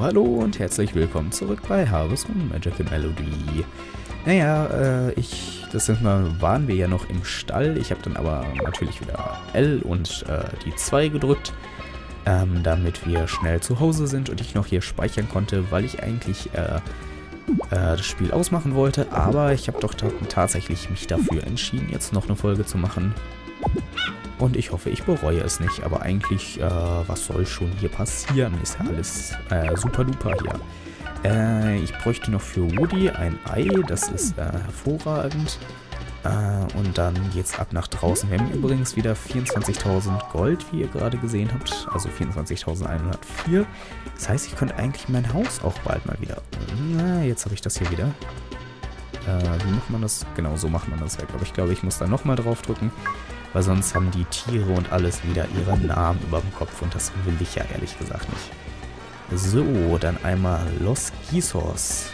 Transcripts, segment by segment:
Hallo und herzlich willkommen zurück bei Harvest Moon Magical Melody. Naja, das letzte Mal waren wir ja noch im Stall. Ich habe dann aber natürlich wieder L und die 2 gedrückt, damit wir schnell zu Hause sind und ich noch hier speichern konnte, weil ich eigentlich das Spiel ausmachen wollte. Aber ich habe doch tatsächlich mich dafür entschieden, jetzt noch eine Folge zu machen. Und ich hoffe, ich bereue es nicht. Aber eigentlich, was soll schon hier passieren? Ist ja alles super duper hier. Ich bräuchte noch für Woody ein Ei. Das ist hervorragend. Und dann geht's ab nach draußen. Wir haben übrigens wieder 24.000 Gold, wie ihr gerade gesehen habt. Also 24.104. Das heißt, ich könnte eigentlich mein Haus auch bald mal wieder... Na, jetzt habe ich das hier wieder. Wie macht man das? Genau, so macht man das weg. Aber ich glaube, ich muss da nochmal drauf drücken. Weil sonst haben die Tiere und alles wieder ihre Namen über dem Kopf. Und das will ich ja ehrlich gesagt nicht. So, dann einmal Los Guisos.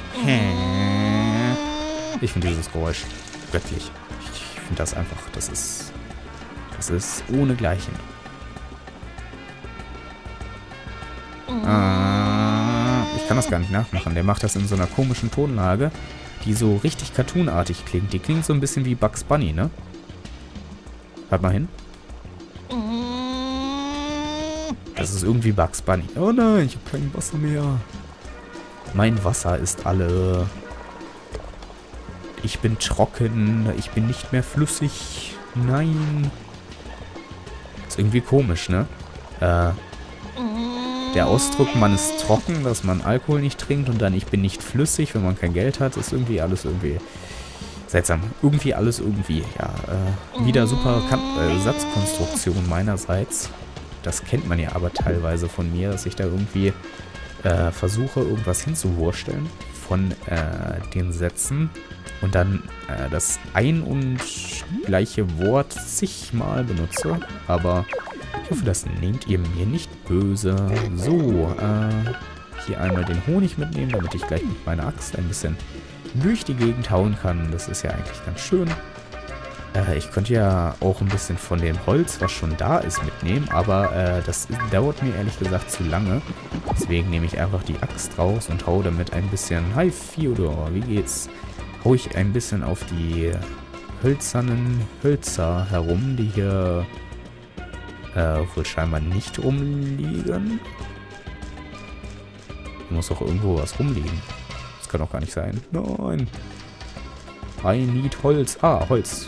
Ich finde dieses Geräusch göttlich. Ich finde das einfach, das ist ohnegleichen. Ich kann das gar nicht nachmachen. Der macht das in so einer komischen Tonlage, die so richtig cartoonartig klingt. Die klingt so ein bisschen wie Bugs Bunny, ne? Hört mal hin. Das ist irgendwie Bugs Bunny. Oh nein, ich habe kein Wasser mehr. Mein Wasser ist alle. Ich bin trocken. Ich bin nicht mehr flüssig. Nein. Ist irgendwie komisch, ne? Der Ausdruck, man ist trocken, dass man Alkohol nicht trinkt und dann ich bin nicht flüssig, wenn man kein Geld hat, ist irgendwie alles irgendwie seltsam. Irgendwie alles irgendwie. Ja, wieder super Satzkonstruktion meinerseits. Das kennt man ja aber teilweise von mir, dass ich da irgendwie versuche, irgendwas hinzuwursteln von den Sätzen und dann das ein und gleiche Wort zigmal benutze. Aber ich hoffe, das nehmt ihr mir nicht böse. So, hier einmal den Honig mitnehmen, damit ich gleich mit meiner Axt ein bisschen durch die Gegend hauen kann. Das ist ja eigentlich ganz schön. Ich könnte ja auch ein bisschen von dem Holz, was schon da ist, mitnehmen, aber das dauert mir ehrlich gesagt zu lange. Deswegen nehme ich einfach die Axt raus und hau damit ein bisschen... Hi Fiodor, wie geht's? Hau ich ein bisschen auf die hölzernen Hölzer herum, die hier wohl scheinbar nicht rumliegen. Hier muss doch irgendwo was rumliegen. Das kann doch gar nicht sein. Nein. I need Holz. Ah, Holz.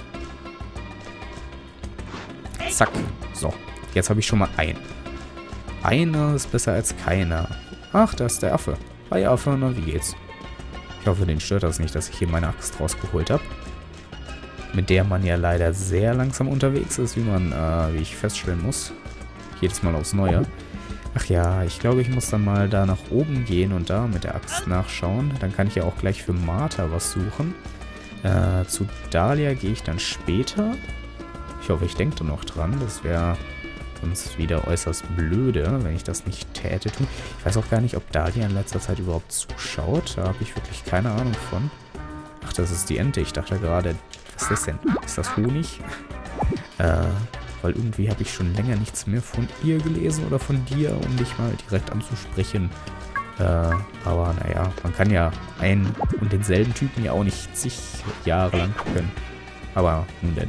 Zack. So. Jetzt habe ich schon mal ein. Einer ist besser als keiner. Ach, da ist der Affe. Hi Affe, na, wie geht's? Ich hoffe, den stört das nicht, dass ich hier meine Axt rausgeholt habe. Mit der man ja leider sehr langsam unterwegs ist, wie ich feststellen muss. Jedes Mal aufs Neue. Ach ja, ich glaube, ich muss dann mal da nach oben gehen und da mit der Axt nachschauen. Dann kann ich ja auch gleich für Martha was suchen. Zu Dahlia gehe ich dann später. Ich hoffe, ich denke da noch dran. Das wäre sonst wieder äußerst blöde, wenn ich das nicht täte. Ich weiß auch gar nicht, ob Dahlia in letzter Zeit überhaupt zuschaut. Da habe ich wirklich keine Ahnung von. Ach, das ist die Ente. Ich dachte gerade, was ist das denn? Ist das Honig? Weil irgendwie habe ich schon länger nichts mehr von ihr gelesen oder von dir, um dich mal direkt anzusprechen. Aber naja, man kann ja einen und denselben Typen ja auch nicht zig Jahre lang gucken. Aber nun denn.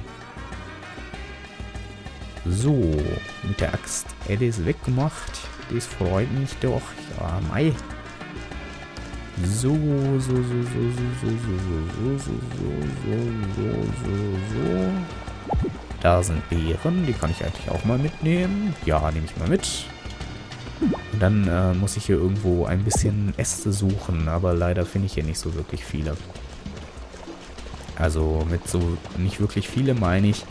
So, mit der Axt. Die ist weggemacht. Das freut mich doch. Ja, Mai. So. Da sind Beeren, die kann ich eigentlich auch mal mitnehmen. Ja, nehme ich mal mit. Und dann muss ich hier irgendwo ein bisschen Äste suchen, aber leider finde ich hier nicht so wirklich viele. Also mit so nicht wirklich viele meine ich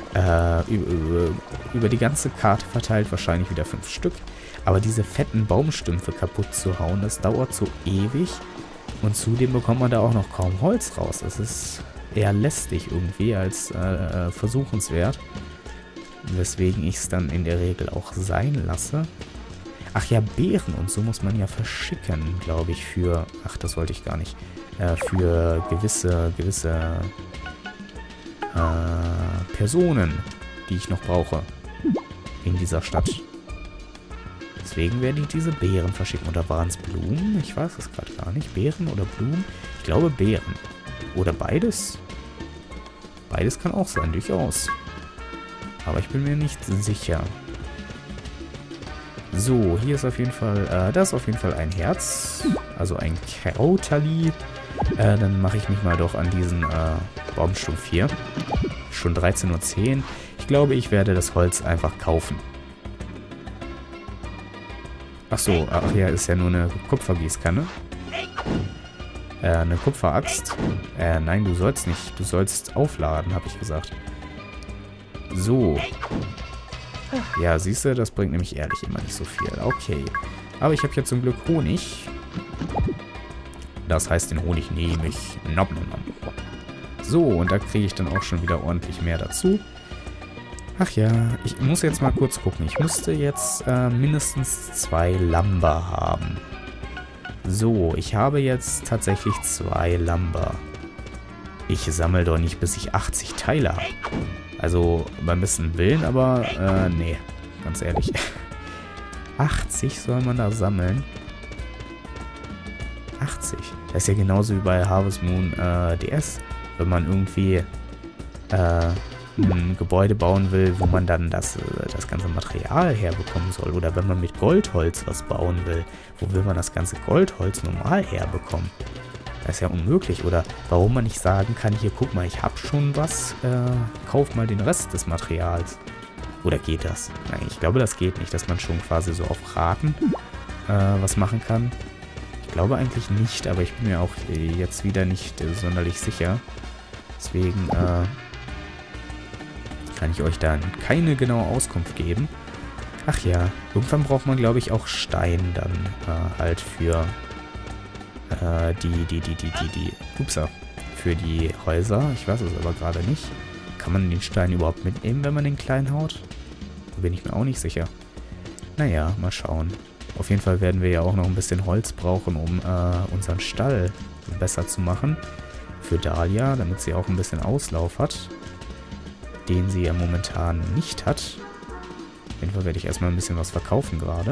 über die ganze Karte verteilt wahrscheinlich wieder 5 Stück. Aber diese fetten Baumstümpfe kaputt zu hauen, das dauert so ewig. Und zudem bekommt man da auch noch kaum Holz raus. Das ist eher lästig irgendwie als versuchenswert. Weswegen ich es dann in der Regel auch sein lasse. Ach ja, Beeren und so muss man ja verschicken, glaube ich, für... Ach, das wollte ich gar nicht. Für gewisse Personen, die ich noch brauche in dieser Stadt. Deswegen werde ich diese Beeren verschicken. Oder waren es Blumen? Ich weiß es gerade gar nicht. Beeren oder Blumen? Ich glaube Beeren. Oder beides? Beides kann auch sein, durchaus. Aber ich bin mir nicht sicher. So, hier ist auf jeden Fall, das ist auf jeden Fall ein Herz. Also ein Krautali. Dann mache ich mich mal doch an diesen Baumstumpf hier. Schon 13:10 Uhr. Ich glaube, ich werde das Holz einfach kaufen. Ach so, ach ja, ist ja nur eine Kupfergießkanne. Eine Kupferaxt. Nein, du sollst nicht. Du sollst aufladen, habe ich gesagt. So. Ja, siehst du, das bringt nämlich ehrlich immer nicht so viel. Okay. Aber ich habe ja zum Glück Honig. Das heißt, den Honig nehme ich. Nom, nom, nom. So, und da kriege ich dann auch schon wieder ordentlich mehr dazu. Ach ja, ich muss jetzt mal kurz gucken. Ich müsste jetzt mindestens 2 Lumber haben. So, ich habe jetzt tatsächlich 2 Lumber. Ich sammle doch nicht, bis ich 80 Teile habe. Also beim besten Willen, aber nee, ganz ehrlich. 80 soll man da sammeln. 80. Das ist ja genauso wie bei Harvest Moon DS. Wenn man irgendwie ein Gebäude bauen will, wo man dann das ganze Material herbekommen soll. Oder wenn man mit Goldholz was bauen will, wo will man das ganze Goldholz normal herbekommen? Das ist ja unmöglich. Oder warum man nicht sagen kann, hier, guck mal, ich habe schon was, kauf mal den Rest des Materials. Oder geht das? Nein, ich glaube, das geht nicht, dass man schon quasi so auf Raten was machen kann. Ich glaube eigentlich nicht, aber ich bin mir auch jetzt wieder nicht sonderlich sicher. Deswegen kann ich euch da keine genaue Auskunft geben. Ach ja, irgendwann braucht man, glaube ich, auch Stein dann halt für für die Häuser. Ich weiß es aber gerade nicht. Kann man den Stein überhaupt mitnehmen, wenn man den klein haut? Da bin ich mir auch nicht sicher. Naja, mal schauen. Auf jeden Fall werden wir ja auch noch ein bisschen Holz brauchen, um unseren Stall besser zu machen. Für Dahlia, damit sie auch ein bisschen Auslauf hat. Den sie ja momentan nicht hat. Auf jeden Fall werde ich erstmal ein bisschen was verkaufen gerade.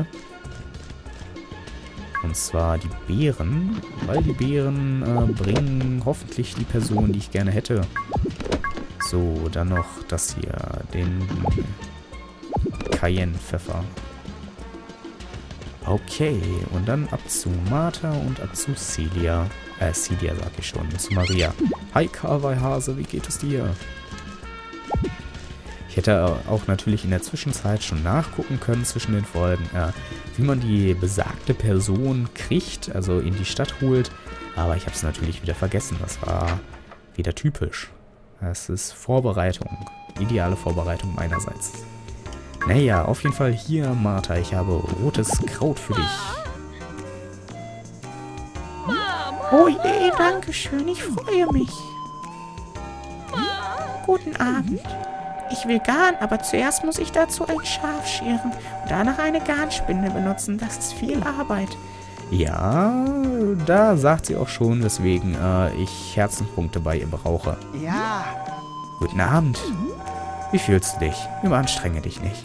Und zwar die Beeren, weil die Beeren bringen hoffentlich die Person, die ich gerne hätte. So, dann noch das hier, den Cayenne-Pfeffer. Okay, und dann ab zu Martha und ab zu Celia. Celia sag ich schon, zu Maria. Hi Kawaii Hase, wie geht es dir? Ich hätte auch natürlich in der Zwischenzeit schon nachgucken können zwischen den Folgen, wie man die besagte Person kriegt, also in die Stadt holt. Aber ich habe es natürlich wieder vergessen. Das war wieder typisch. Das ist Vorbereitung. Ideale Vorbereitung meinerseits. Naja, auf jeden Fall hier, Martha. Ich habe rotes Kraut für dich. Oh je, danke schön. Ich freue mich. Guten Abend. Ich will Garn, aber zuerst muss ich dazu ein Schaf scheren und danach eine Garnspinde benutzen. Das ist viel Arbeit. Ja, da sagt sie auch schon, weswegen ich Herzenspunkte bei ihr brauche. Ja. Guten Abend. Wie fühlst du dich? Überanstrenge dich nicht.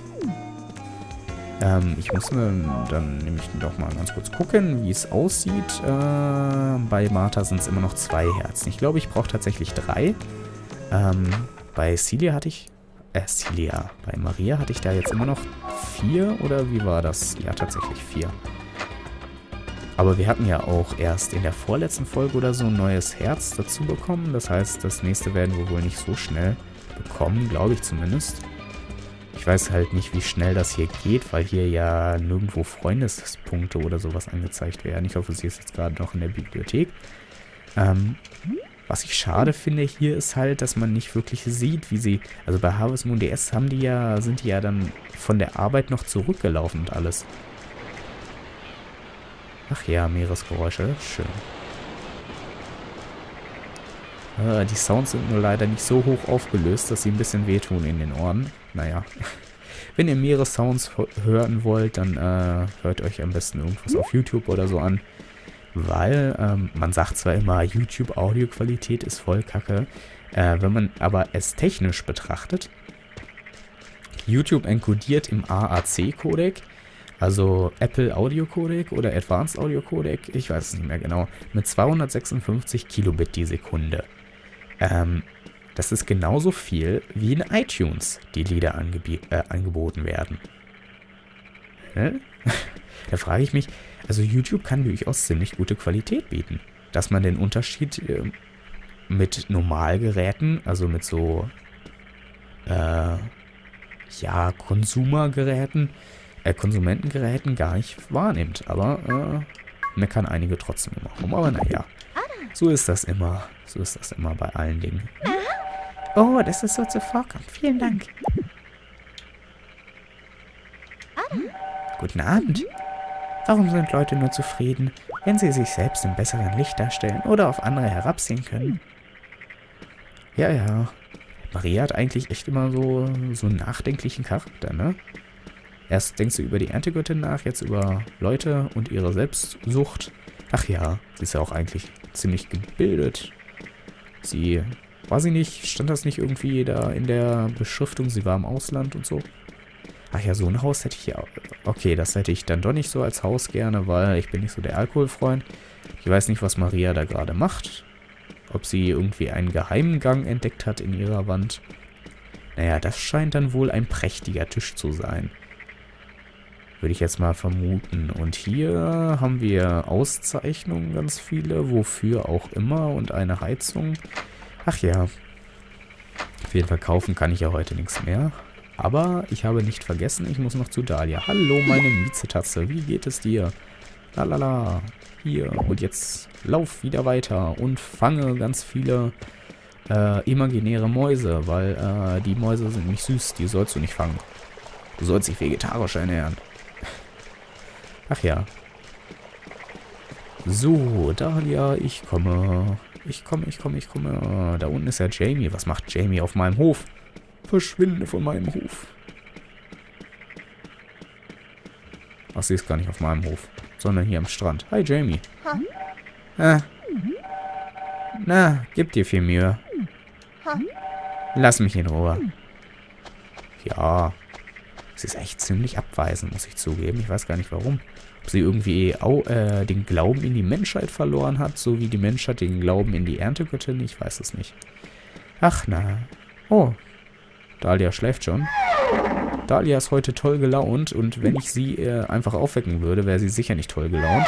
Ich muss dann nämlich doch mal ganz kurz gucken, wie es aussieht. Bei Martha sind es immer noch 2 Herzen. Ich glaube, ich brauche tatsächlich 3. Bei Celia hatte ich... Celia. Bei Maria hatte ich da jetzt immer noch 4, oder wie war das? Ja, tatsächlich 4. Aber wir hatten ja auch erst in der vorletzten Folge oder so ein neues Herz dazu bekommen. Das heißt, das nächste werden wir wohl nicht so schnell bekommen, glaube ich zumindest. Ich weiß halt nicht, wie schnell das hier geht, weil hier ja nirgendwo Freundespunkte oder sowas angezeigt werden. Ich hoffe, sie ist jetzt gerade noch in der Bibliothek. Was ich schade finde hier ist halt, dass man nicht wirklich sieht, wie sie... Also bei Harvest Moon DS sind die ja dann von der Arbeit noch zurückgelaufen und alles. Ach ja, Meeresgeräusche, schön. Die Sounds sind nur leider nicht so hoch aufgelöst, dass sie ein bisschen wehtun in den Ohren. Naja, wenn ihr Meeressounds hören wollt, dann hört euch am besten irgendwas auf YouTube oder so an. Weil man sagt zwar immer, YouTube-Audioqualität ist voll kacke, wenn man aber es technisch betrachtet, YouTube encodiert im AAC-Codec, Also Apple Audio Codec oder Advanced Audio Codec, ich weiß es nicht mehr genau, mit 256 Kilobit die Sekunde. Das ist genauso viel wie in iTunes, die Lieder angeboten werden. Da frage ich mich, also YouTube kann durchaus ziemlich gute Qualität bieten. Dass man den Unterschied mit Normalgeräten, also mit so, ja, Konsumentengeräten gar nicht wahrnimmt. Aber meckern einige trotzdem immer rum. Aber naja, so ist das immer. So ist das immer bei allen Dingen. Oh, dass es so zuvorkommt. Vielen Dank. Guten Abend. Warum sind Leute nur zufrieden, wenn sie sich selbst im besseren Licht darstellen oder auf andere herabsehen können? Ja, ja. Maria hat eigentlich echt immer so einen nachdenklichen Charakter, ne? Erst denkst du über die Erntegöttin nach, jetzt über Leute und ihre Selbstsucht. Ach ja, sie ist ja auch eigentlich ziemlich gebildet. Sie, weiß ich nicht, stand das nicht irgendwie da in der Beschriftung, sie war im Ausland und so? Ach ja, so ein Haus hätte ich ja. Okay, das hätte ich dann doch nicht so als Haus gerne, weil ich bin nicht so der Alkoholfreund. Ich weiß nicht, was Maria da gerade macht. Ob sie irgendwie einen geheimen Gang entdeckt hat in ihrer Wand. Naja, das scheint dann wohl ein prächtiger Tisch zu sein. Würde ich jetzt mal vermuten. Und hier haben wir Auszeichnungen, ganz viele, wofür auch immer. Und eine Heizung. Ach ja. Auf jeden Fall kaufen kann ich ja heute nichts mehr. Aber ich habe nicht vergessen, ich muss noch zu Dahlia. Hallo, meine Miezetatze, wie geht es dir? Lalala. Hier, und jetzt lauf wieder weiter und fange ganz viele imaginäre Mäuse, weil die Mäuse sind nicht süß, die sollst du nicht fangen. Du sollst dich vegetarisch ernähren. Ach ja. So, Dahlia, ich komme. Ich komme. Da unten ist ja Jamie. Was macht Jamie auf meinem Hof? Verschwinde von meinem Hof. Ach, sie ist gar nicht auf meinem Hof, sondern hier am Strand. Hi, Jamie. Na, gib dir viel Mühe. Lass mich in Ruhe. Ja, sie ist echt ziemlich abweisend, muss ich zugeben. Ich weiß gar nicht warum. Ob sie irgendwie den Glauben in die Menschheit verloren hat, so wie die Menschheit den Glauben in die Erntegöttin. Ich weiß es nicht. Ach, na. Oh, Dahlia schläft schon. Dahlia ist heute toll gelaunt und wenn ich sie einfach aufwecken würde, wäre sie sicher nicht toll gelaunt.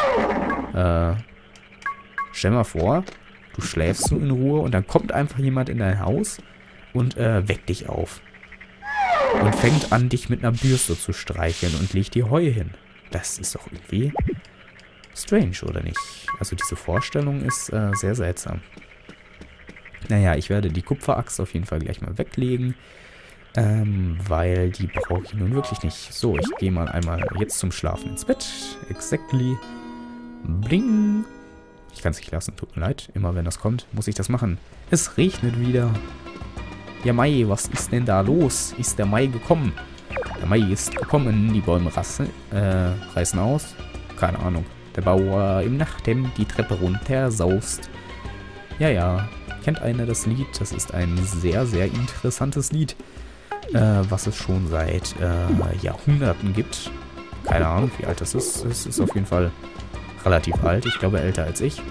Stell mal vor, du schläfst so in Ruhe und dann kommt einfach jemand in dein Haus und weckt dich auf. Und fängt an, dich mit einer Bürste zu streicheln und legt dir Heu hin. Das ist doch irgendwie strange, oder nicht? Also diese Vorstellung ist sehr seltsam. Naja, ich werde die Kupferaxt auf jeden Fall gleich mal weglegen. Weil die brauche ich nun wirklich nicht. So, ich gehe mal einmal jetzt zum Schlafen ins Bett. Exactly. Bling. Ich kann es nicht lassen, tut mir leid. Immer wenn das kommt, muss ich das machen. Es regnet wieder. Ja, Mai, was ist denn da los? Ist der Mai gekommen? Der Mai ist gekommen. Die Bäume reißen aus. Keine Ahnung. Der Bauer im Nachthemd die Treppe runter saust. Ja, ja. Kennt einer das Lied? Das ist ein sehr, sehr interessantes Lied. Was es schon seit Jahrhunderten gibt. Keine Ahnung, wie alt das ist. Es ist auf jeden Fall relativ alt. Ich glaube, älter als ich.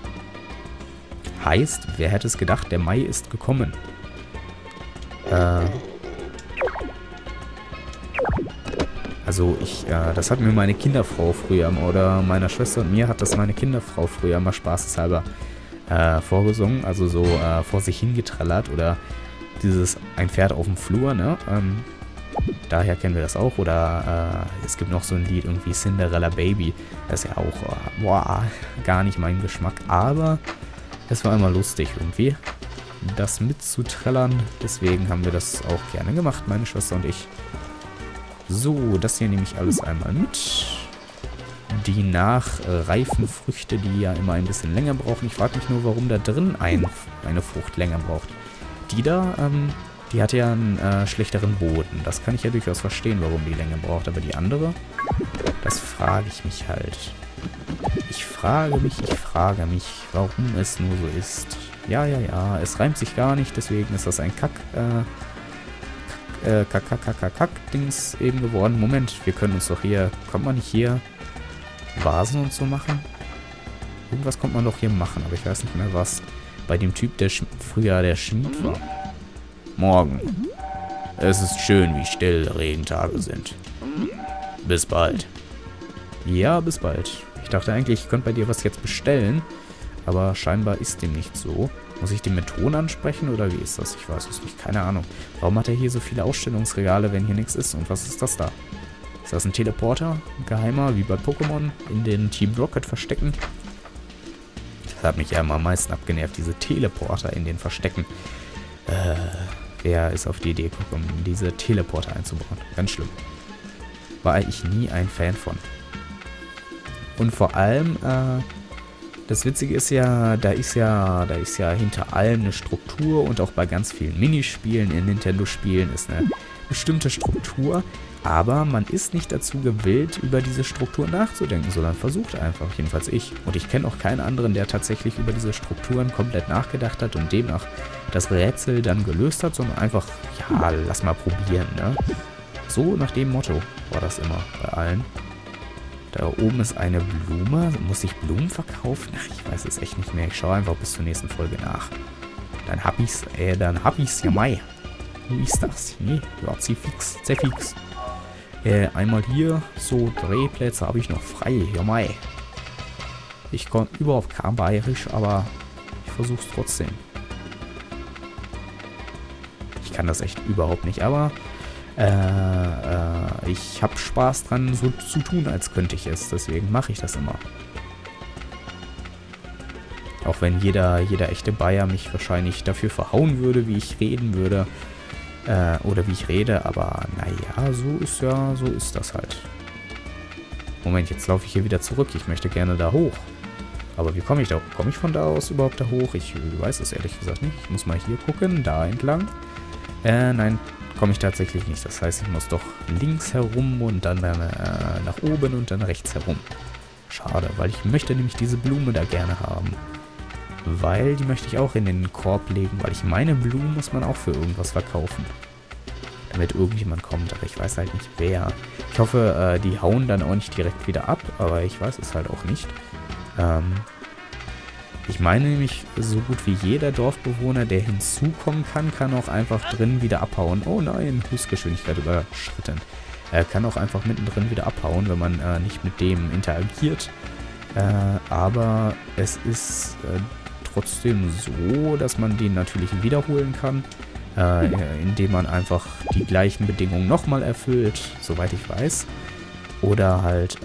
Heißt, wer hätte es gedacht, der Mai ist gekommen. Also das hat mir meine Kinderfrau früher, oder meiner Schwester und mir hat das meine Kinderfrau früher mal spaßeshalber vorgesungen. Also so vor sich hingetrellert oder dieses ein Pferd auf dem Flur, ne? Daher kennen wir das auch. Oder es gibt noch so ein Lied, irgendwie Cinderella Baby. Das ist ja auch, gar nicht mein Geschmack. Aber es war immer lustig irgendwie, das mitzuträllern. Deswegen haben wir das auch gerne gemacht, meine Schwester und ich. So, das hier nehme ich alles einmal mit. Die nachreifen Früchte, die ja immer ein bisschen länger brauchen. Ich frage mich nur, warum da drin eine Frucht länger braucht. Die da, die hat ja einen schlechteren Boden. Das kann ich ja durchaus verstehen, warum die länger braucht. Aber die andere, das frage ich mich halt. Ich frage mich, warum es nur so ist. Ja, es reimt sich gar nicht, deswegen ist das ein Kack-Dings eben geworden. Moment, wir können uns doch hier... Kommt man nicht hier Vasen und so machen? Irgendwas kommt man doch hier machen, aber ich weiß nicht mehr was. Bei dem Typ, der früher der Schmied war. Morgen. Es ist schön, wie still Regentage sind. Bis bald. Ja, bis bald. Ich dachte eigentlich, ich könnte bei dir was jetzt bestellen. Aber scheinbar ist dem nicht so. Muss ich den mit Ton ansprechen oder wie ist das? Ich weiß es nicht. Keine Ahnung. Warum hat er hier so viele Ausstellungsregale, wenn hier nichts ist? Und was ist das da? Ist das ein Teleporter? Ein geheimer, wie bei Pokémon? In den Team Rocket Verstecken? Das hat mich ja immer am meisten abgenervt. Diese Teleporter in den Verstecken. Wer ist auf die Idee gekommen, diese Teleporter einzubauen? Ganz schlimm. War ich nie ein Fan von. Und vor allem, das Witzige ist ja, da ist ja hinter allem eine Struktur und auch bei ganz vielen Minispielen in Nintendo-Spielen ist eine bestimmte Struktur, aber man ist nicht dazu gewillt, über diese Struktur nachzudenken, sondern versucht einfach, jedenfalls ich. Und ich kenne auch keinen anderen, der tatsächlich über diese Strukturen komplett nachgedacht hat und demnach das Rätsel dann gelöst hat, sondern einfach, ja, lass mal probieren, ne? So nach dem Motto war das immer bei allen. Da oben ist eine Blume. Muss ich Blumen verkaufen? Ach, ich weiß es echt nicht mehr. Ich schaue einfach bis zur nächsten Folge nach. Dann hab ich's ja mai. Wie ist das? Nee, ja, sehr fix. Einmal hier, so Drehplätze habe ich noch frei. Ja mai. Ich komme überhaupt kein Bayerisch, aber ich versuche es trotzdem. Ich kann das echt überhaupt nicht, aber ich habe Spaß dran, so zu tun, als könnte ich es. Deswegen mache ich das immer. Auch wenn jeder echte Bayer mich wahrscheinlich dafür verhauen würde, wie ich reden würde. Oder wie ich rede. Aber naja, so ist das halt. Moment, jetzt laufe ich hier wieder zurück. Ich möchte gerne da hoch. Aber wie komme ich da hoch? Komme ich von da aus überhaupt da hoch? Ich weiß es ehrlich gesagt nicht. Ich muss mal hier gucken. Da entlang. Nein. Komme ich tatsächlich nicht. Das heißt, ich muss doch links herum und dann nach oben und dann rechts herum. Schade, weil ich möchte nämlich diese Blume da gerne haben. Weil die möchte ich auch in den Korb legen, weil ich meine, Blumen muss man auch für irgendwas verkaufen. Damit irgendjemand kommt, aber ich weiß halt nicht wer. Ich hoffe, die hauen dann auch nicht direkt wieder ab, aber ich weiß es halt auch nicht. Ich meine nämlich, so gut wie jeder Dorfbewohner, der hinzukommen kann, kann auch einfach drin wieder abhauen. Oh nein, Höchstgeschwindigkeit überschritten. Er kann auch einfach mittendrin wieder abhauen, wenn man nicht mit dem interagiert. Aber es ist trotzdem so, dass man den natürlich wiederholen kann, indem man einfach die gleichen Bedingungen nochmal erfüllt, soweit ich weiß. Oder halt,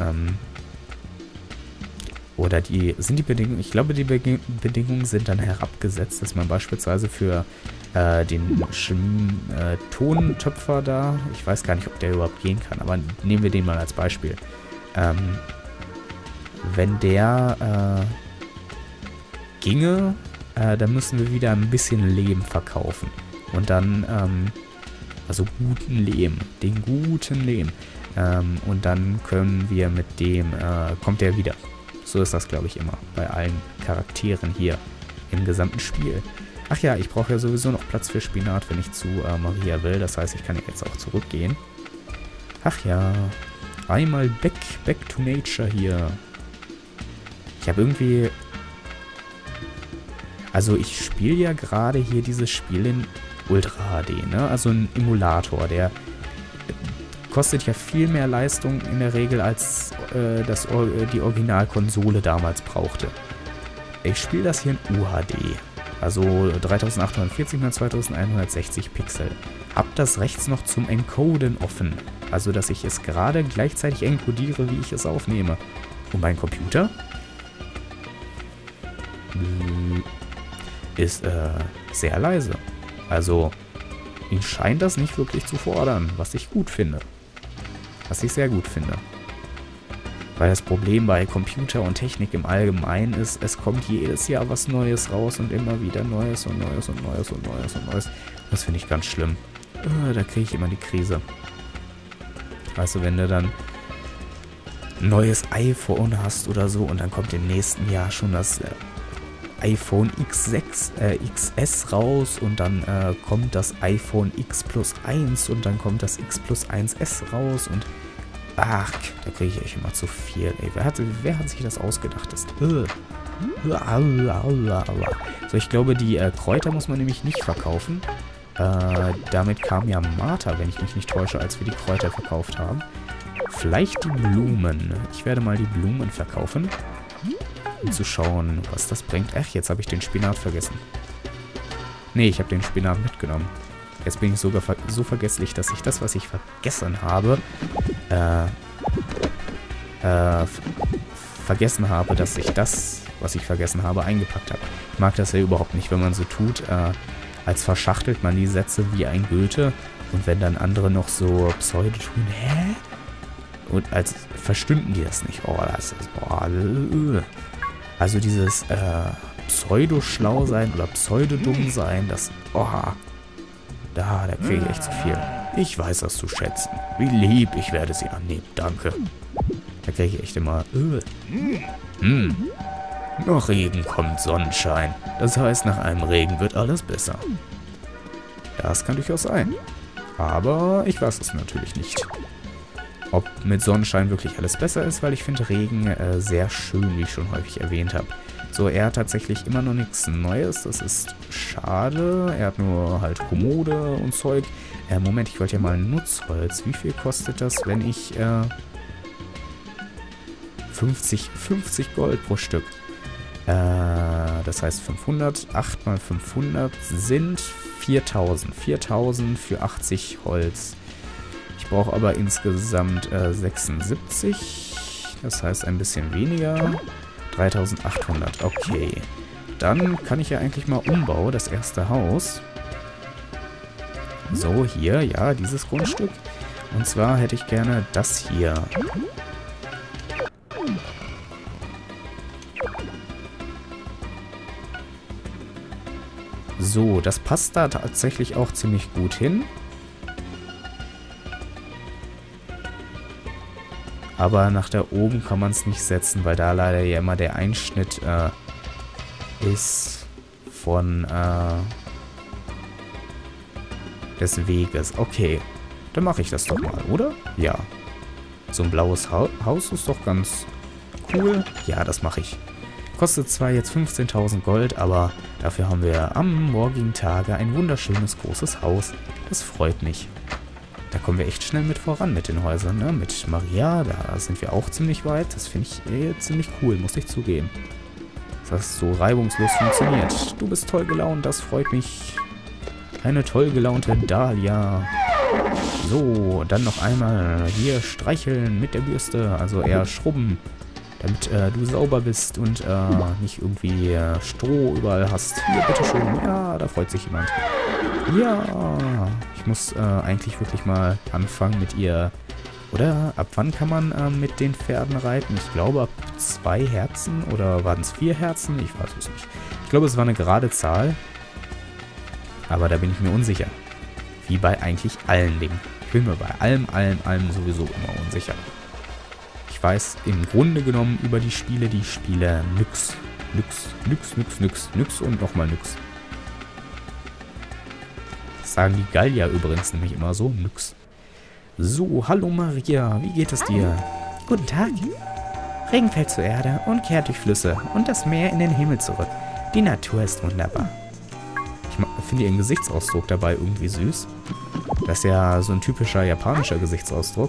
oder sind die Bedingungen, ich glaube, die Bedingungen sind dann herabgesetzt, dass man beispielsweise für den Tontöpfer da, ich weiß gar nicht, ob der überhaupt gehen kann, aber nehmen wir den mal als Beispiel. Wenn der ginge, dann müssen wir wieder ein bisschen Lehm verkaufen. Und dann, also guten Lehm, den guten Lehm. Und dann können wir mit dem, kommt der wieder. So ist das, glaube ich, immer bei allen Charakteren hier im gesamten Spiel. Ach ja, ich brauche ja sowieso noch Platz für Spinat, wenn ich zu Maria will. Das heißt, ich kann jetzt auch zurückgehen. Ach ja, einmal back to nature hier. Ich habe irgendwie... Also ich spiele ja gerade hier dieses Spiel in Ultra HD, ne? Also ein Emulator, der kostet ja viel mehr Leistung in der Regel, als die Originalkonsole damals brauchte. Ich spiele das hier in UHD, also 3840 x 2160 Pixel. Hab das rechts noch zum Encoden offen, also dass ich es gerade gleichzeitig encodiere, wie ich es aufnehme. Und mein Computer ist sehr leise. Also ihn scheint das nicht wirklich zu fordern, was ich gut finde. Was ich sehr gut finde. Weil das Problem bei Computer und Technik im Allgemeinen ist, es kommt jedes Jahr was Neues raus und immer wieder Neues und Neues und Neues und Neues und Neues. Das finde ich ganz schlimm. Da kriege ich immer die Krise. Weißt du, wenn du dann ein neues iPhone hast oder so und dann kommt im nächsten Jahr schon das iPhone XS raus und dann kommt das iPhone X Plus 1 und dann kommt das X Plus 1S raus und ach, da kriege ich echt immer zu viel, ey. Wer hat sich das ausgedacht? Das, so, ich glaube, die Kräuter muss man nämlich nicht verkaufen. Damit kam ja Martha, wenn ich mich nicht täusche, als wir die Kräuter verkauft haben. Vielleicht die Blumen. Ich werde mal die Blumen verkaufen, um zu schauen, was das bringt. Ach, jetzt habe ich den Spinat vergessen. Nee, ich habe den Spinat mitgenommen. Jetzt bin ich sogar so vergesslich, dass ich das, was ich vergessen habe, vergessen habe, dass ich das, was ich vergessen habe, eingepackt habe. Ich mag das ja überhaupt nicht, wenn man so tut, als verschachtelt man die Sätze wie ein Goethe und wenn dann andere noch so Pseudo tun, hä? Und als verstünden die das nicht. Oh, das ist, also dieses Pseudo-schlau sein oder Pseudo-dumm sein, das, da kriege ich echt zu viel. Ich weiß das zu schätzen. Wie lieb, ich werde sie annehmen, danke. Da kriege ich echt immer, Nach Regen kommt Sonnenschein. Das heißt, nach einem Regen wird alles besser. Das kann durchaus sein. Aber ich weiß es natürlich nicht. Ob mit Sonnenschein wirklich alles besser ist, weil ich finde Regen sehr schön, wie ich schon häufig erwähnt habe. So, er hat tatsächlich immer noch nichts Neues. Das ist schade. Er hat nur halt Kommode und Zeug. Moment, ich wollte ja mal Nutzholz. Wie viel kostet das, wenn ich 50 Gold pro Stück? Das heißt 500, 8 mal 500 sind 4000. 4000 für 80 Holz. Ich brauche aber insgesamt 76. Das heißt ein bisschen weniger. 3800. Okay. Dann kann ich ja eigentlich mal umbauen, das erste Haus. So, hier, ja, dieses Grundstück. Und zwar hätte ich gerne das hier. So, das passt da tatsächlich auch ziemlich gut hin. Aber nach da oben kann man es nicht setzen, weil da leider ja immer der Einschnitt ist von des Weges. Okay, dann mache ich das doch mal, oder? Ja. So ein blaues Haus ist doch ganz cool. Ja, das mache ich. Kostet zwar jetzt 15.000 Gold, aber dafür haben wir am morgigen Tage ein wunderschönes großes Haus. Das freut mich. Da kommen wir echt schnell mit voran mit den Häusern, ne? Mit Maria, da sind wir auch ziemlich weit. Das finde ich ziemlich cool, muss ich zugeben. Dass das so reibungslos funktioniert. Du bist toll gelaunt, das freut mich. Eine toll gelaunte Dahlia. So, dann noch einmal hier streicheln mit der Bürste, also eher schrubben, damit du sauber bist und nicht irgendwie Stroh überall hast. Hier, bitteschön. Ja, da freut sich jemand. Ja, ich muss eigentlich wirklich mal anfangen mit ihr. Oder ab wann kann man mit den Pferden reiten? Ich glaube ab 2 Herzen oder waren es 4 Herzen? Ich weiß es nicht. Ich glaube, es war eine gerade Zahl. Aber da bin ich mir unsicher. Wie bei eigentlich allen Dingen. Ich bin mir bei allem sowieso immer unsicher. Ich weiß im Grunde genommen über die Spiele nix. Nix und nochmal nix. Das sagen die Gallier übrigens nämlich immer so, nix. So, hallo Maria, wie geht es dir? Guten Tag. Regen fällt zur Erde und kehrt durch Flüsse und das Meer in den Himmel zurück. Die Natur ist wunderbar. Ich finde ihren Gesichtsausdruck dabei irgendwie süß. Das ist ja so ein typischer japanischer Gesichtsausdruck.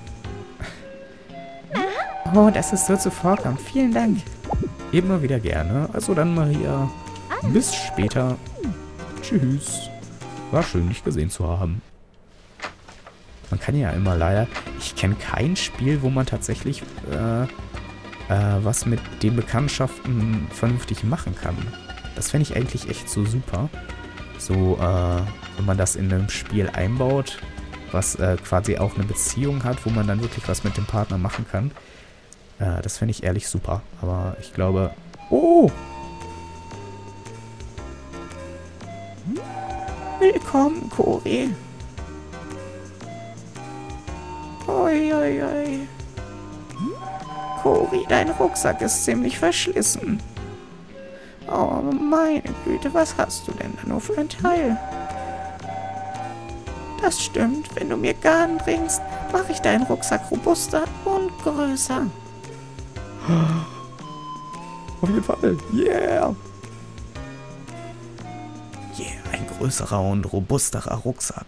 Oh, dass es so zuvorkommt. Vielen Dank. Immer wieder gerne. Also dann, Maria. Bis später. Tschüss. War schön, dich gesehen zu haben. Man kann ja immer leider... Ich kenne kein Spiel, wo man tatsächlich was mit den Bekanntschaften vernünftig machen kann. Das fände ich eigentlich echt so super. So, wenn man das in einem Spiel einbaut, was quasi auch eine Beziehung hat, wo man dann wirklich was mit dem Partner machen kann. Das fände ich ehrlich super. Aber ich glaube... Oh! Willkommen, Cori. Oi, oi, oi. Cori, dein Rucksack ist ziemlich verschlissen. Oh, meine Güte, was hast du denn da nur für ein Teil? Das stimmt, wenn du mir Garn bringst, mache ich deinen Rucksack robuster und größer. Auf jeden Fall. Yeah. Yeah, ein größerer und robusterer Rucksack.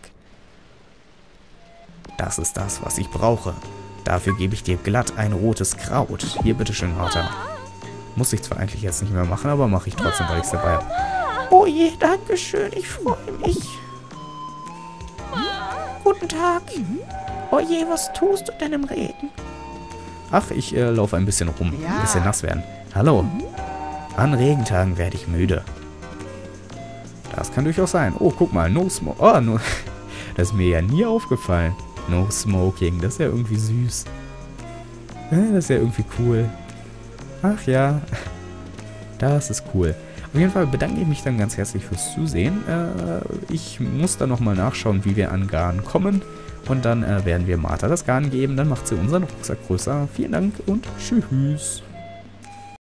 Das ist das, was ich brauche. Dafür gebe ich dir glatt ein rotes Kraut. Hier, bitteschön, Martha. Muss ich zwar eigentlich jetzt nicht mehr machen, aber mache ich trotzdem, weil ich es dabei habe. Oh je, danke schön, ich freue mich. Guten Tag. Oh je, was tust du denn im Regen? Ach, ich laufe ein bisschen rum. Ein bisschen nass werden. Hallo. An Regentagen werde ich müde. Das kann durchaus sein. Oh, guck mal. No Smoke. Oh, no. Das ist mir ja nie aufgefallen. No Smoking. Das ist ja irgendwie süß. Das ist ja irgendwie cool. Ach ja. Das ist cool. Auf jeden Fall bedanke ich mich dann ganz herzlich fürs Zusehen. Ich muss dann nochmal nachschauen, wie wir an Garn kommen. Und dann werden wir Martha das Garn geben. Dann macht sie unseren Rucksack größer. Vielen Dank und tschüss.